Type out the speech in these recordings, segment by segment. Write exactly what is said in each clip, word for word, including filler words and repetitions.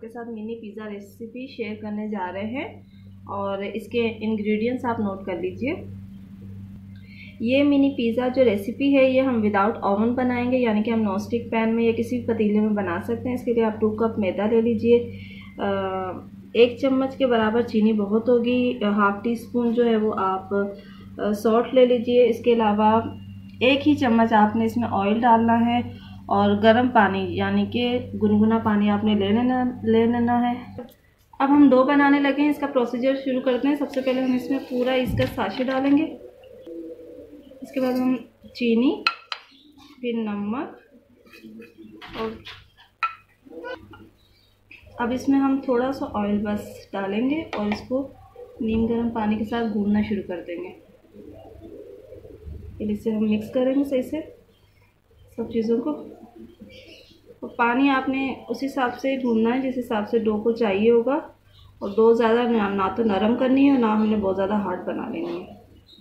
आपके साथ mini pizza recipe share करने जा रहे हैं और इसके इंग्रेडिएंट्स आप नोट कर लीजिए। ये मिनी पिज़्ज़ा जो रेसिपी है ये हम विदाउट ओवन बनाएंगे, यानी कि हम नॉन स्टिक पैन में या किसी भी पतीले में बना सकते हैं। इसके लिए आप टू कप मैदा ले लीजिए, एक चम्मच के बराबर चीनी बहुत होगी, हाफ टी स्पून जो है वो आप सॉल्ट ले लीजिए। इसके अलावा एक ही चम्मच आपने इसमें ऑयल डालना है और गर्म पानी यानी कि गुनगुना पानी आपने ले लेना ले लेना है। अब हम डो बनाने लगे हैं, इसका प्रोसीजर शुरू करते हैं। सबसे पहले हम इसमें पूरा इसका साशे डालेंगे, इसके बाद हम चीनी, फिर नमक, और अब इसमें हम थोड़ा सा ऑयल बस डालेंगे और इसको नीम गर्म पानी के साथ भूनना शुरू कर देंगे। फिर इसे हम मिक्स करेंगे सही से सब चीज़ों को। तो पानी आपने उस हिसाब से भूनना है जिस हिसाब से डो को चाहिए होगा, और डो ज़्यादा ना, ना तो नरम करनी है और ना हमने बहुत ज़्यादा हार्ड बना लेनी है।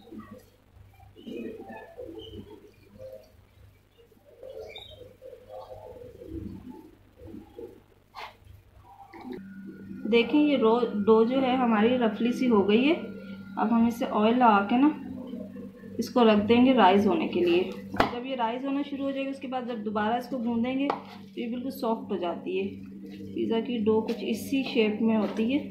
देखें ये रो डो जो है हमारी रफली सी हो गई है। अब हम इसे ऑयल लगा के ना इसको रख देंगे राइस होने के लिए। जब ये राइस होना शुरू हो जाएगी उसके बाद जब दोबारा इसको भूनेंगे तो ये बिल्कुल सॉफ्ट हो जाती है। पिज़्ज़ा की डो कुछ इसी शेप में होती है।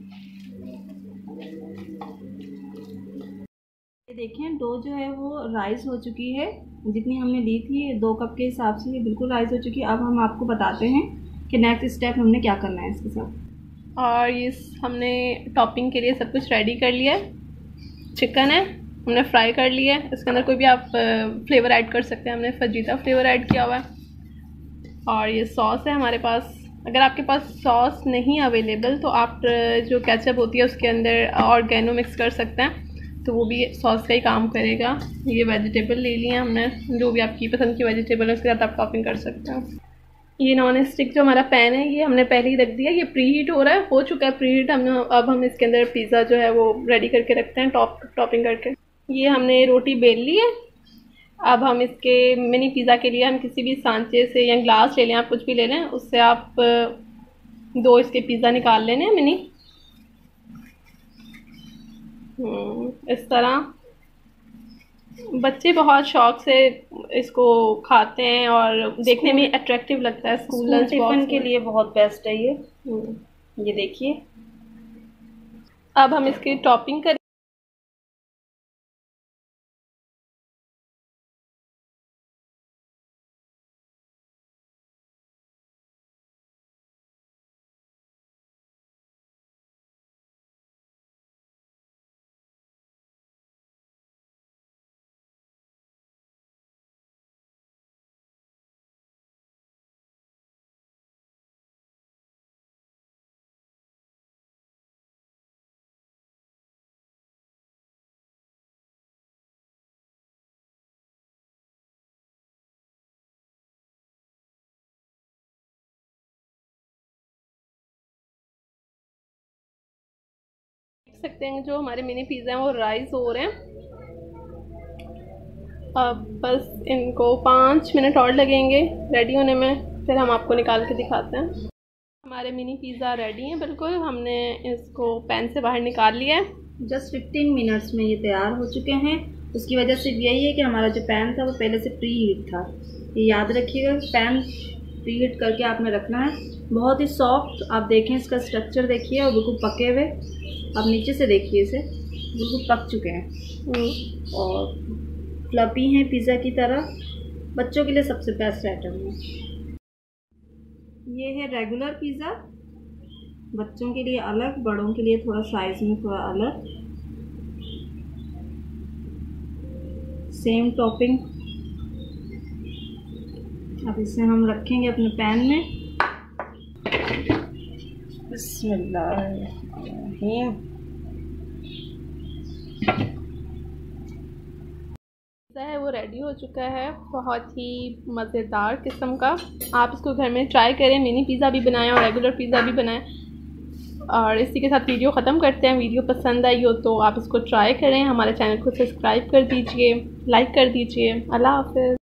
ये देखें डो जो है वो राइस हो चुकी है, जितनी हमने ली थी दो कप के हिसाब से ये बिल्कुल राइस हो चुकी है। अब हम आपको बताते हैं कि नेक्स्ट स्टेप हमने क्या करना है इसके साथ। और इस हमने टॉपिंग के लिए सब कुछ रेडी कर लिया है। चिकन है हमने फ्राई कर लिया है, इसके अंदर कोई भी आप फ्लेवर ऐड कर सकते हैं। हमने फजीता फ्लेवर ऐड किया हुआ है। और ये सॉस है हमारे पास। अगर आपके पास सॉस नहीं अवेलेबल तो आप जो केचप होती है उसके अंदर ऑर्गेनो मिक्स कर सकते हैं, तो वो भी सॉस का ही काम करेगा। ये वेजिटेबल ले लिए हमने, जो भी आपकी पसंद की वेजिटेबल है उसके साथ आप टॉपिंग कर सकते हैं। ये नॉन स्टिक जो हमारा पैन है ये हमने पहले ही रख दिया, ये प्री हीट हो रहा है, हो चुका है प्री हीट। हमने अब हम इसके अंदर पिज़्ज़ा जो है वो रेडी करके रखते हैं टॉप टॉपिंग करके। ये हमने रोटी बेल ली है। अब हम इसके मिनी पिज़्ज़ा के लिए हम किसी भी सांचे से या ग्लास ले लें, आप कुछ भी ले लें, उससे आप दो इसके पिज़्ज़ा निकाल लेने हैं मिनी, इस तरह। बच्चे बहुत शौक से इसको खाते हैं और देखने में अट्रैक्टिव लगता है। स्कूल लंच टिफिन के लिए बहुत बेस्ट है ये। ये देखिए अब हम इसकी टॉपिंग करें। सकते हैं जो हमारे मिनी पिज़्ज़ा हैं वो राइस हो रहे हैं। अब बस इनको पाँच मिनट और लगेंगे रेडी होने में, फिर हम आपको निकाल के दिखाते हैं। हमारे मिनी पिज़्ज़ा रेडी हैं बिल्कुल। हमने इसको पैन से बाहर निकाल लिया है। जस्ट फिफ्टीन मिनट्स में ये तैयार हो चुके हैं। उसकी वजह से यही है कि हमारा जो पैन था वो पहले से प्री हीट था। ये याद रखिएगा, पैन प्री हीट करके आपने रखना है। बहुत ही सॉफ्ट, आप देखें इसका स्ट्रक्चर देखिए, और बिल्कुल पके हुए। आप नीचे से देखिए, इसे बिल्कुल पक चुके हैं और फ्लफी हैं पिज़्ज़ा की तरह। बच्चों के लिए सबसे बेस्ट आइटम है। ये है रेगुलर पिज़्ज़ा, बच्चों के लिए अलग, बड़ों के लिए थोड़ा साइज में थोड़ा अलग। Same topping. अब इसे हम रखेंगे अपने पैन में। बिस्मिल्लाहिर्रहमानिर्रहीम। है वो रेडी हो चुका है, बहुत ही मज़ेदार किस्म का। आप इसको घर में ट्राई करें, मिनी पिज़्ज़ा भी बनाएं और रेगुलर पिज़्ज़ा भी बनाएं। और इसी के साथ वीडियो ख़त्म करते हैं। वीडियो पसंद आई हो तो आप इसको ट्राई करें। हमारे चैनल को सब्सक्राइब कर दीजिए, लाइक कर दीजिए। अल्लाह हाफ़िज़।